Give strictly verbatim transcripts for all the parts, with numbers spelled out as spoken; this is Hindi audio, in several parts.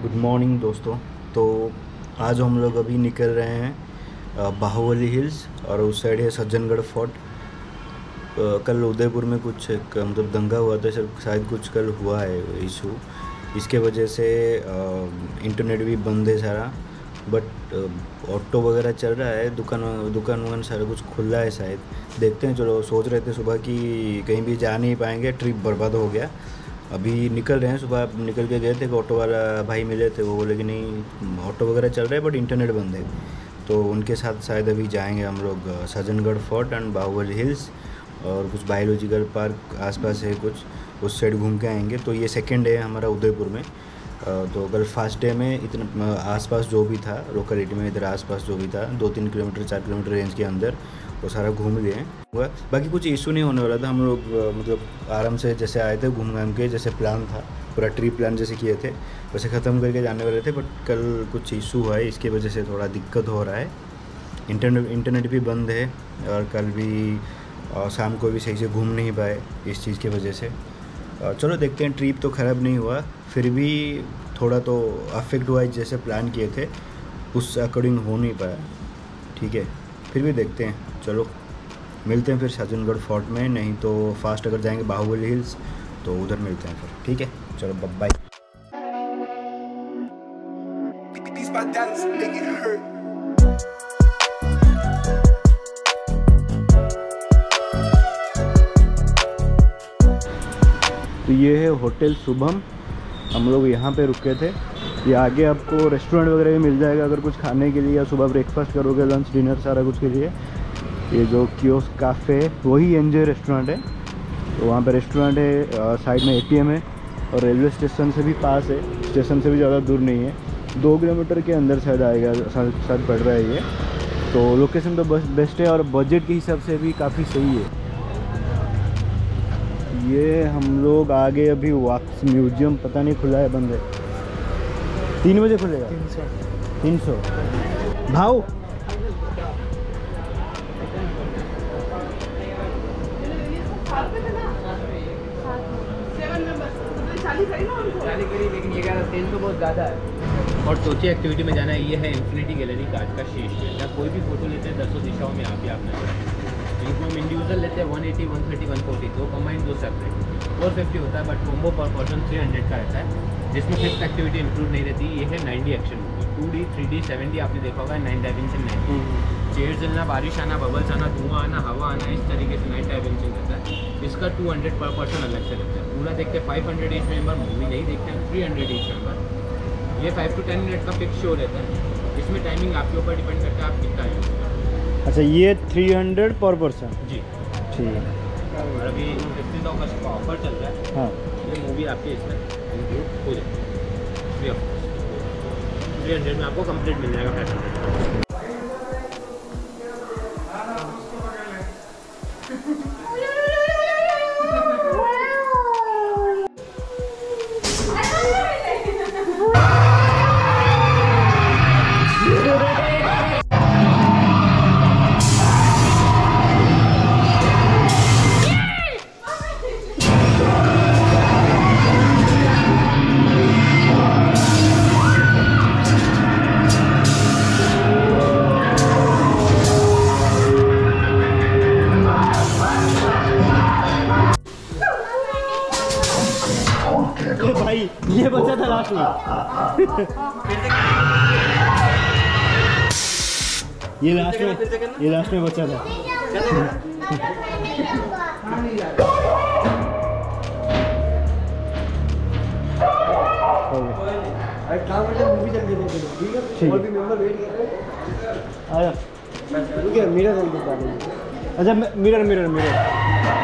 गुड मॉर्निंग दोस्तों। तो आज हम लोग अभी निकल रहे हैं बाहुबली हिल्स और उस साइड है सज्जनगढ़ फोर्ट। कल उदयपुर में कुछ एक मतलब दंगा हुआ था, शायद कुछ कल हुआ है इशू, इसके वजह से इंटरनेट भी बंद है सारा। बट ऑटो वगैरह चल रहा है, दुकान दुकान वुकान सारा कुछ खुला है शायद। देखते हैं, चलो सोच रहे थे सुबह कि कहीं भी जा नहीं पाएंगे, ट्रिप बर्बाद हो गया। अभी निकल रहे हैं, सुबह निकल के गए थे, ऑटो वाला भाई मिले थे, वो बोले कि नहीं ऑटो वगैरह चल रहा है बट इंटरनेट बंद है। तो उनके साथ शायद अभी जाएंगे हम लोग Sajjangarh fort and Baahubali hills, और कुछ बायोलॉजिकल पार्क आसपास है कुछ, उस साइड घूम के आएंगे। तो ये सेकंड डे है हमारा उदयपुर में। तो कल फर्स्ट डे में इतना आसपास जो भी था लोकेलिटी में, इधर आसपास जो भी था दो तीन किलोमीटर चार किलोमीटर रेंज के अंदर, वो सारा घूम गए। बाकी कुछ इशू नहीं होने वाला था, हम लोग मतलब आराम से जैसे आए थे घूम घाम के, जैसे प्लान था पूरा ट्रिप प्लान जैसे किए थे वैसे ख़त्म करके जाने वाले थे। बट कल कुछ इशू हुआ है, इसकी वजह से थोड़ा दिक्कत हो रहा है। इंटरनेट इंटरनेट भी बंद है और कल भी और शाम को भी सही से घूम नहीं पाए इस चीज़ की वजह से। चलो देखते हैं, ट्रिप तो ख़राब नहीं हुआ, फिर भी थोड़ा तो अफेक्ट हुआ है, जैसे प्लान किए थे उस अकॉर्डिंग हो नहीं पाया। ठीक है, फिर भी देखते हैं, चलो मिलते हैं फिर सज्जनगढ़ फोर्ट में, नहीं तो फास्ट अगर जाएंगे बाहुबली हिल्स तो उधर मिलते हैं फिर। ठीक है, चलो बाय। तो ये है होटल शुभम, हम लोग यहाँ पे रुके थे। ये आगे आपको रेस्टोरेंट वगैरह भी मिल जाएगा अगर कुछ खाने के लिए, या सुबह ब्रेकफास्ट करोगे, लंच डिनर सारा कुछ के लिए। ये जो कियोस्क काफ़े है वही एनजे रेस्टोरेंट है, तो वहाँ पे रेस्टोरेंट है, साइड में एटीएम है और रेलवे स्टेशन से भी पास है, स्टेशन से भी ज़्यादा दूर नहीं है, दो किलोमीटर के अंदर शायद आएगा, शायद पड़ रहा है ये। तो लोकेशन तो बस बेस्ट है और बजट के हिसाब से भी काफ़ी सही है। ये हम लोग आगे अभी वॉक्स म्यूजियम पता नहीं खुला है, बंद है, तीन बजे खुलेगा। तीन सौ तीन सौ भाव लेकिन ये कह तेल तो बहुत ज़्यादा है। और चौथी एक्टिविटी में जाना है, ये है इन्फिनिटी गैलरी, कांच का शीश में जहाँ कोई भी फोटो लेते हैं दसों दिशाओं में आप ही आपने इनको हम इंडिविजुअल लेते हैं one eighty, one thirty, one forty, दो कम्बाइन दो सेपरेट फोर फिफ्टी होता है, but combo per person three hundred का रहता है, जिसमें फिफ्थ एक्टिविटी इंक्लूड नहीं रहती। ये है nine D action movie, two D three D seven D आपने देखा होगा, नाइन डायमेंशन नाइन चेयर जलना, बारिश आना, बबल्स आना, धुआं आना, हवा आना, इस तरीके से नाइन डायमेंशन रहता है। इसका टू हंड्रेड पर पर्सन अलग से रहता है। पूरा देखते हैं five hundred each member, movie नहीं देखते हैं थ्री हंड्रेड ईच मेंबर। ये फाइव टू टेन मिनट का फिक्स शो रहता है, इसमें टाइमिंग आपके ऊपर डिपेंड करता है आप कितना यूज़ करें। अच्छा, ये थ्री हंड्रेड पर पर्सन जी ठीक है। और अभी फिफ्टीन अगस्त का ऑफर चल रहा है। हाँ, ये मूवी आपके इसमें इंक्लूड हो जाएगी free of cost, three hundred में आपको कंप्लीट मिल जाएगा फाइव हंड्रेड। भाई ये बचा था लास्ट में ये लास्ट में ये लास्ट में बचा था। मूवी चल रही है, ठीक है, और भी मेंबर वेट कर रहे हैं। आया ठीक है, मिरर ऑन बता दो। अच्छा, मिरर मिरर मिरर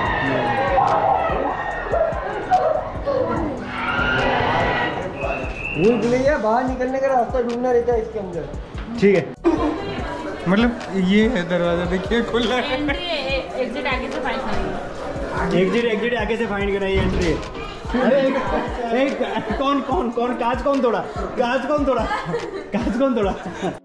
भूल भुलैया बाहर निकलने का रास्ता ढूंढना रहता है इसके अंदर। ठीक है, मतलब ये है दरवाजा, देखिए खुला है। एग्जिट आगे से फाइंड करिए, एग्जिट एग्जिट आगे से फाइंड कराइए एंट्री। अरे एक, एक कौन कौन कौन कांच कौन तोड़ा, कांच कौन तोड़ा, कांच कौन तोड़ा।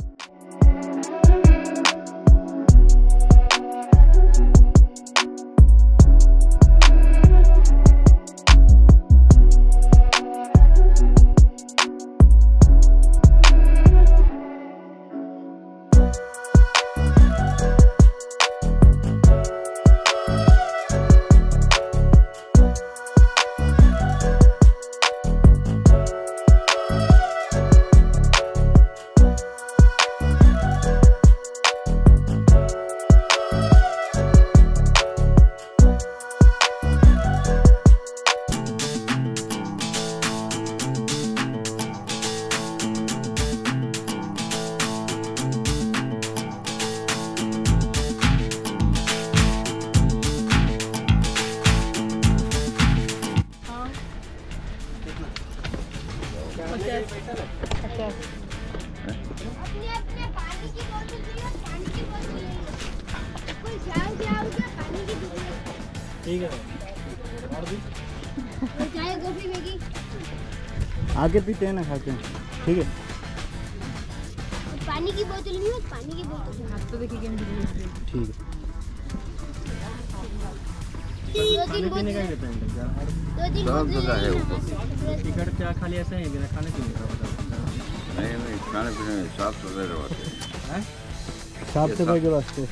अपने अपने पानी की बोतल दियो, पानी की बोतल ले लो। कोई जाओ जाओ के पानी की बोतल। ठीक है और भी चाय कॉफी मैगी आगे पीते हैं ना, खाते हैं, ठीक है। पानी की बोतल नहीं हो, पानी की बोतल हाथ तो देखिए ठीक है। दो तीन बोतल पीने का ही देते हैं क्या? दो तीन सब बोतल जगह है ले ऊपर। लेना। टिकट क्या खाली ऐसे ही बिना खाने पीने का होता नहीं नहीं खाने पीने में साफ सुथरे रहते है? साफ सफाई के वास्ते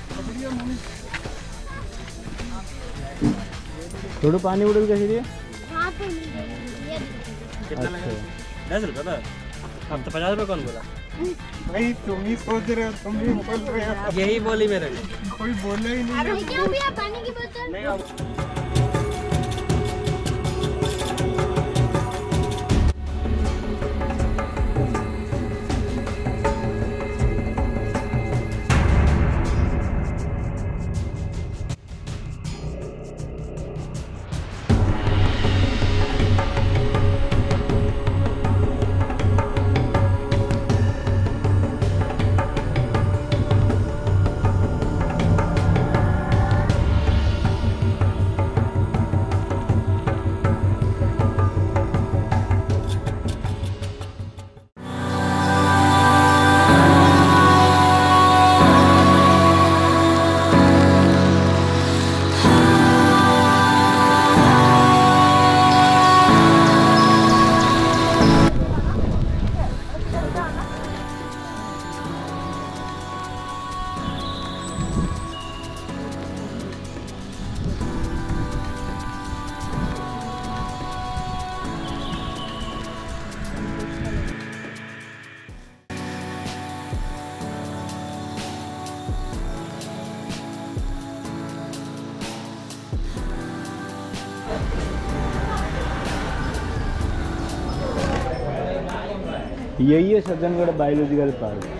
थोड़ा पानी बोतल कैसे दिए? हाँ तो नहीं ये कितना लगा? अच्छा दस रुपये था। अब तो पचास रुपये कौन बोला? भाई तुम ही सोच रहे हो, तुम भी बोल रहे हो, यही बोली मेरे कोई बोला ही नहीं। अरे क्यों भैया पानी की बोतल नहीं अब यही है सज्जनगढ़ बायोलॉजिकल पार्क।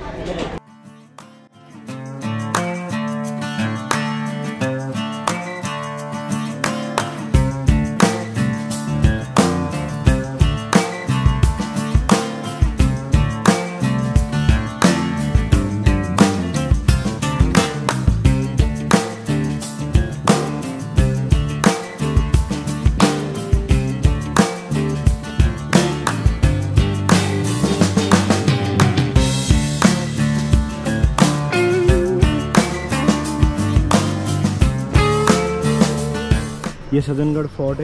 ये सज्जनगढ़ फोर्ट है।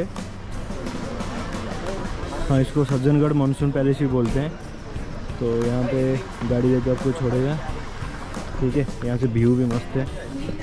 हाँ, इसको सज्जनगढ़ मानसून पैलेस भी बोलते हैं। तो यहाँ पे गाड़ी लेके आपको छोड़ेगा, ठीक है। यहाँ से व्यू भी मस्त है।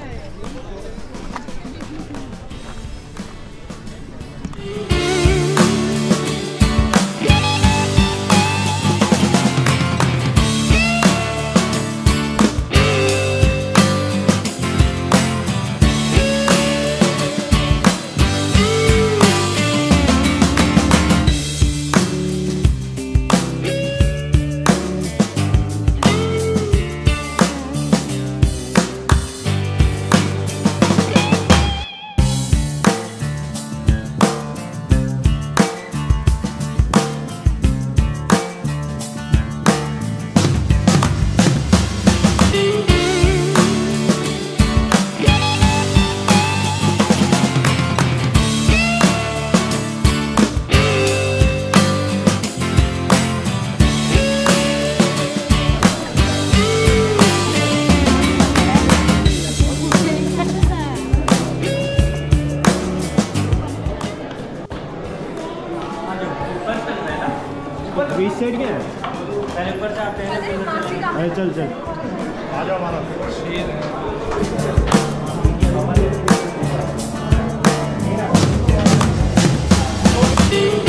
बीच साइड क्या है? पहले ऊपर से आते हैं। अरे चल चल आ जाओ हमारा शेर है।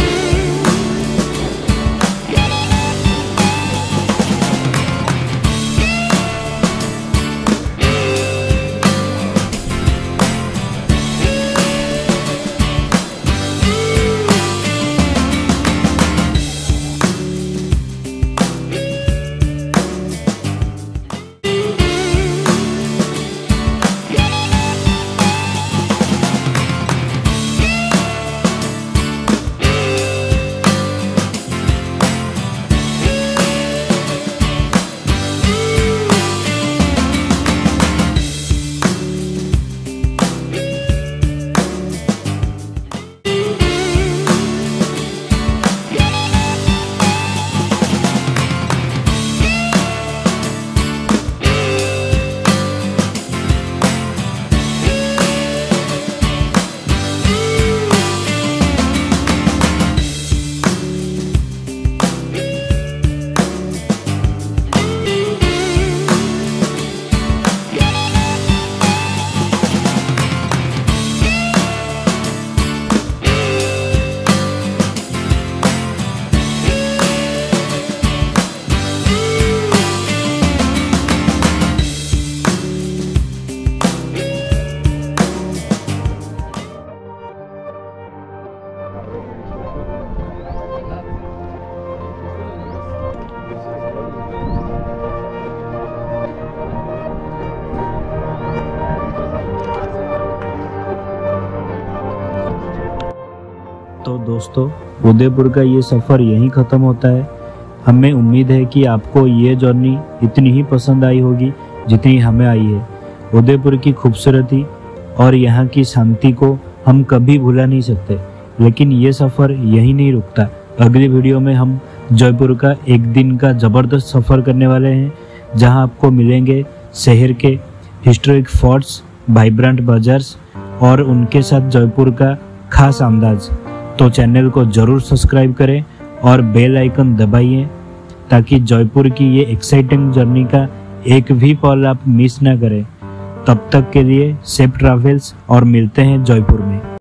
तो दोस्तों, उदयपुर का ये सफ़र यहीं ख़त्म होता है। हमें उम्मीद है कि आपको ये जर्नी इतनी ही पसंद आई होगी जितनी हमें आई है। उदयपुर की खूबसूरती और यहाँ की शांति को हम कभी भुला नहीं सकते। लेकिन ये सफ़र यहीं नहीं रुकता। अगली वीडियो में हम जयपुर का एक दिन का ज़बरदस्त सफ़र करने वाले हैं, जहाँ आपको मिलेंगे शहर के हिस्टोरिक फोर्ट्स, वाइब्रेंट बाजार्स और उनके साथ जयपुर का खास अंदाज। तो चैनल को ज़रूर सब्सक्राइब करें और बेल आइकन दबाइए ताकि जयपुर की ये एक्साइटिंग जर्नी का एक भी पल आप मिस ना करें। तब तक के लिए सेफ ट्रैवल्स और मिलते हैं जयपुर में।